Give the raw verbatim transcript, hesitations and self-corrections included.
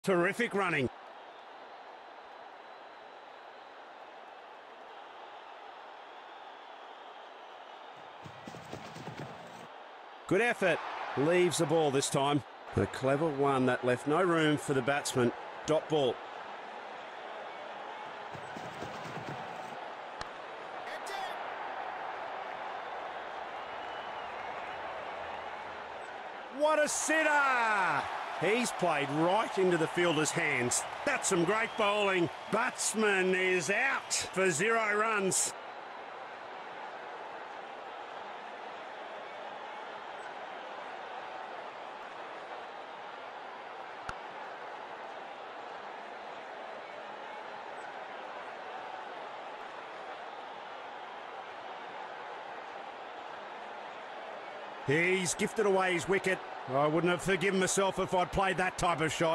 Terrific running. Good effort. Leaves the ball this time. A clever one that left no room for the batsman. Dot ball. What a sitter! He's played right into the fielder's hands. That's some great bowling. Batsman is out for zero runs. He's gifted away his wicket. I wouldn't have forgiven myself if I'd played that type of shot.